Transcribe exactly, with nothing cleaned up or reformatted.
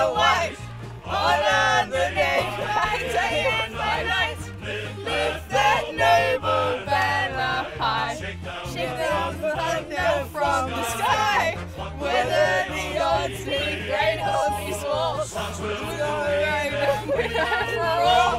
the white, honor the name, by day and by night. Lift that noble banner high, shake down the thunder from the sky. Whether the odds be great or be small, we're gonna reign and win for all.